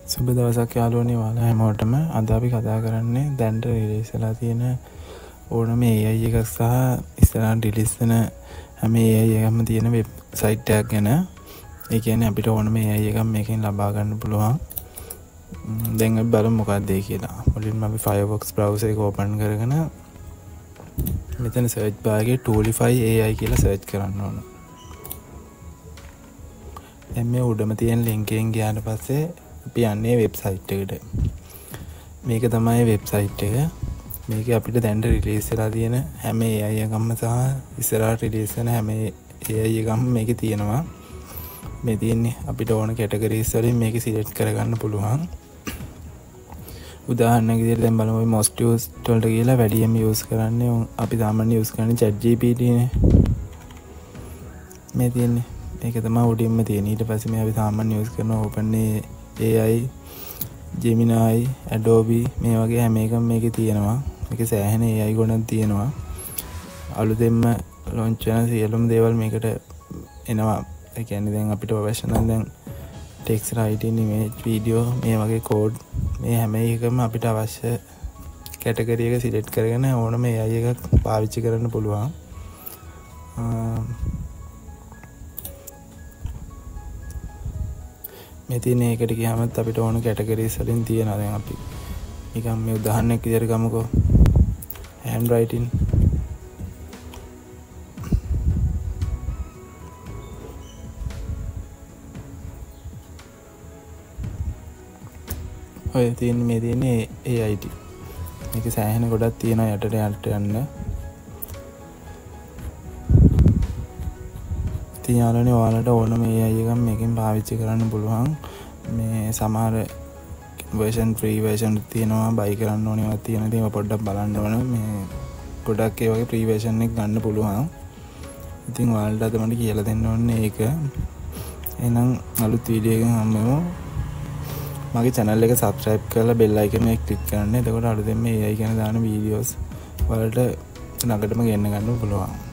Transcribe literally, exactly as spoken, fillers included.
සුබ දවසක් යාළුවනේ ඔයාලා හැමෝටම. අද අපි කතා කරන්නේ දැන්ට රිලීස් වෙලා තියෙන ඕනම A I එකක් සහ ඉස්සරහට රිලීස් වෙන හැම A I එකක්ම තියෙන වෙබ්සයිට් එකක් ගැන. ඒ කියන්නේ අපිට ඕනම A I එකක් මේකෙන් ලබා ගන්න පුළුවන්. දැන් අපි බලමු මොකක්ද ඒ කියලා. මුලින්ම අපි Firefox browser එක open කරගෙන මෙතන search bar එකේ Toolify A I කියලා search කරන්න ඕන. දැන් මේ උඩම තියෙන link එකෙන් ගියාට පස්සේ අපි යන්නේ වෙබ්සයිට් එකට. මේක තමයි වෙබ්සයිට් එක. මේක අපිට දැන් රිලීස් වෙලා තියෙන හැම A I එකක්ම සහ ඉස්සරහට රිලීස් වෙන හැම A I එකක්ම මේකේ තියෙනවා. මේ තියෙන්නේ අපිට ඕන කැටගරිස් වලින් මේක සිලෙක්ට් කරගන්න පුළුවන්. උදාහරණයක් විදිහට දැන් බලමු මේ most used වලට ගිහලා වැඩියෙන්ම use කරන්නේ අපි සාමාන්‍ය use කරන්නේ ChatGPT නේ. මේ තියෙන්නේ මේක තමයි උඩින්ම තියෙන්නේ. ඊට පස්සේ මේ අපි සාමාන්‍ය use කරන OpenAI A I, Gemini, Adobe මේ වගේ හැම එකම මේකේ තියෙනවා. මේකේ සෑහෙන A I ගොඩක් තියෙනවා. අලුතෙන්ම launch වෙන සියලුම දේවල් මේකට එනවා. ඒ කියන්නේ දැන් අපිට අවශ්‍ය නම් දැන් text writing, image, video මේ වගේ code මේ හැම එකම අපිට අවශ්‍ය category එක select කරගෙන ඕනම A I එකක් පාවිච්චි කරන්න පුළුවන්. මේ තියෙන එකට ගියාම අපිට ඕන කැටගරිස් වලින් තියෙනවා. දැන් අපි නිකන් මේ උදාහරණයක් විදිහට ගමුකෝ. hand writing. ඔය තියෙන මේ තියෙන්නේ A I T. මේක සෑහෙන ගොඩක් තියෙනවා යටට යටට යන්න. තියාලනේ ඔයාලට ඕනම A I එකක් මේකෙන් පාවිච්චි කරන්න පුළුවන්. මේ සමහර version free version තියෙනවා, buy කරන්න ඕනේ ඒවා තියෙනවා. ඉතින් ඒවා පොඩ්ඩක් බලන්න ඕන. මේ ගොඩක් ඒ වගේ free version එක ගන්න පුළුවන්. ඉතින් ඔයාලට අද මට කියලා දෙන්න ඕනේ ඒක. එහෙනම් අලුත් වීඩියෝ එකකින් හම්බෙමු. මගේ channel එක subscribe කරලා bell icon එක click කරන්න. එතකොට අලුතෙන් මේ A I ගැන දාන videos ඔයාලට ළඟටම ගෙන්න ගන්න පුළුවන්.